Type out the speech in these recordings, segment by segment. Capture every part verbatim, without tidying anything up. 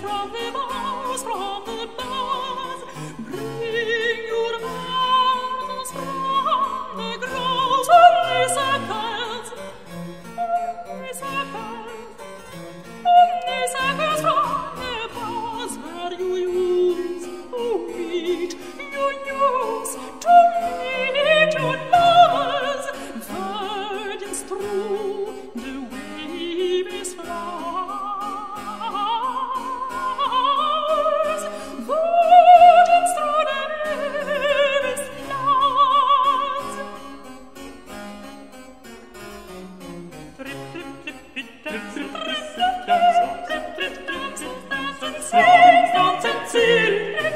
from the bars, from the bars. Bring your mantles from the groves, only circles, only circles, only circles from the bars where you use to meet, you use to meet your lovers, virgins through the waviest flowers, virgins through the waviest flowers. Trip, trip, trip, trip, trip, trip, trip, trip, trip, trip, sing, dance and sing.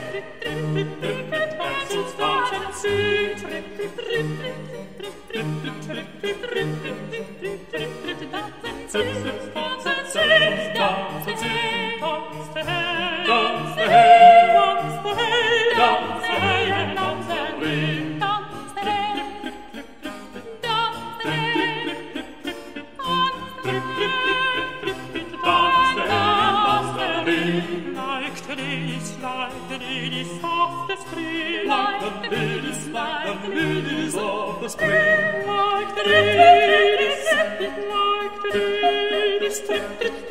Like the ladies, like the ladies of the spring, like the ladies, like the ladies of the spring, like the ladies, like the ladies,